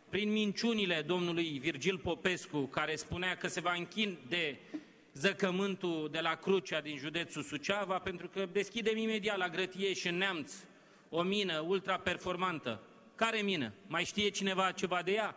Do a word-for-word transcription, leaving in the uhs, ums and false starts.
prin minciunile domnului Virgil Popescu, care spunea că se va închide zăcământul de la Crucea din județul Suceava, pentru că deschidem imediat la Grătie și în Neamț o mină ultraperformantă. Care mină? Mai știe cineva ceva de ea?